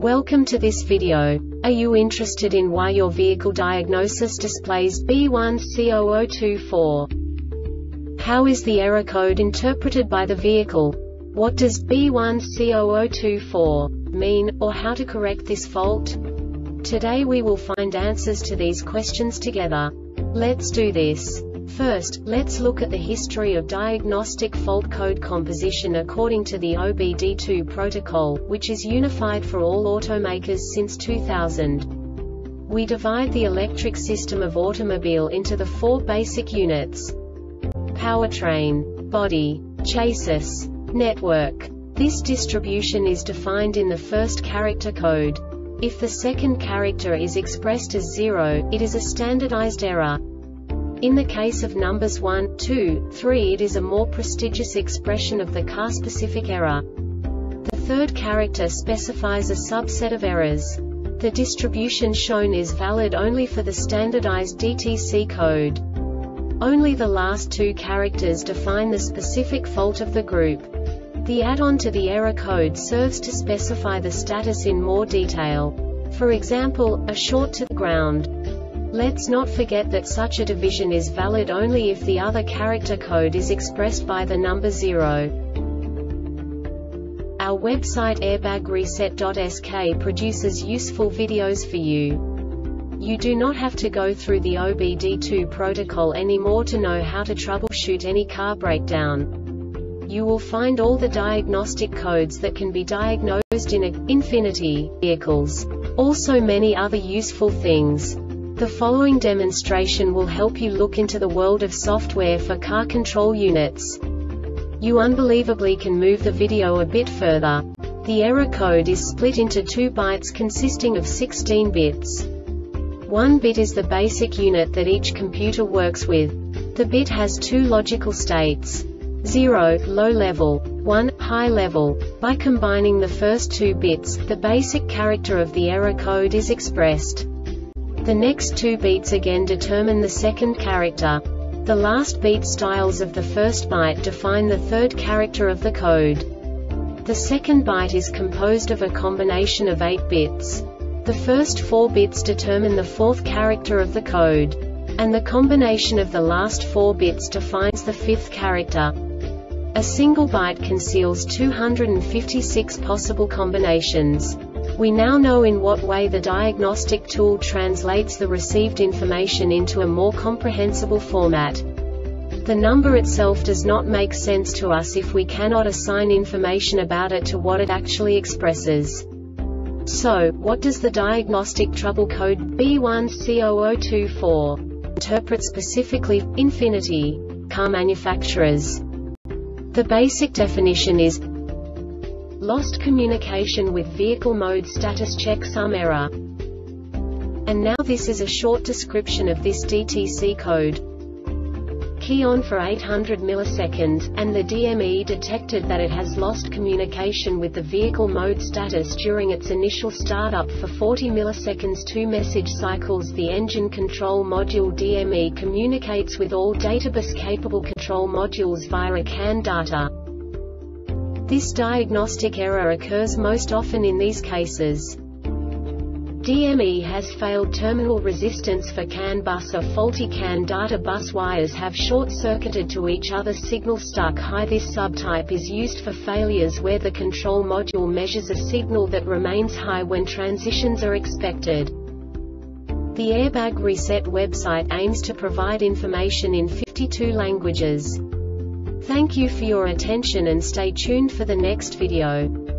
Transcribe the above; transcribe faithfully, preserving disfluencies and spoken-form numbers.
Welcome to this video. Are you interested in why your vehicle diagnosis displays B one C zero zero two four? How is the error code interpreted by the vehicle? What does B one C zero zero two four mean, or how to correct this fault? Today we will find answers to these questions together. Let's do this. First, let's look at the history of diagnostic fault code composition according to the O B D two protocol, which is unified for all automakers since two thousand. We divide the electric system of automobile into the four basic units: powertrain, body, chassis, network. This distribution is defined in the first character code. If the second character is expressed as zero, it is a standardized error. In the case of numbers one, two, three, it is a more prestigious expression of the car-specific error. The third character specifies a subset of errors. The distribution shown is valid only for the standardized D T C code. Only the last two characters define the specific fault of the group. The add-on to the error code serves to specify the status in more detail. For example, a short to the ground. Let's not forget that such a division is valid only if the other character code is expressed by the number zero. Our website airbag reset dot S K produces useful videos for you. You do not have to go through the O B D two protocol anymore to know how to troubleshoot any car breakdown. You will find all the diagnostic codes that can be diagnosed in a Infiniti vehicles. Also many other useful things. The following demonstration will help you look into the world of software for car control units. You unbelievably can move the video a bit further. The error code is split into two bytes consisting of sixteen bits. One bit is the basic unit that each computer works with. The bit has two logical states: zero, low level, one, high level. By combining the first two bits, the basic character of the error code is expressed. The next two beats again determine the second character. The last beat styles of the first byte define the third character of the code. The second byte is composed of a combination of eight bits. The first four bits determine the fourth character of the code. And the combination of the last four bits defines the fifth character. A single byte conceals two hundred fifty-six possible combinations. We now know in what way the diagnostic tool translates the received information into a more comprehensible format. The number itself does not make sense to us if we cannot assign information about it to what it actually expresses. So, what does the diagnostic trouble code B one C zero zero two four interpret specifically for Infiniti car manufacturers? The basic definition is lost communication with vehicle mode status checksum error. And now this is a short description of this D T C code. Key on for eight hundred milliseconds, and the D M E detected that it has lost communication with the vehicle mode status during its initial startup for forty milliseconds. Two message cycles. The engine control module D M E communicates with all databus-capable control modules via a C A N data. This diagnostic error occurs most often in these cases: D M E has failed terminal resistance for C A N bus, or faulty C A N data bus wires have short-circuited to each other, signal stuck high. This subtype is used for failures where the control module measures a signal that remains high when transitions are expected. The Airbag Reset website aims to provide information in fifty-two languages. Thank you for your attention and stay tuned for the next video.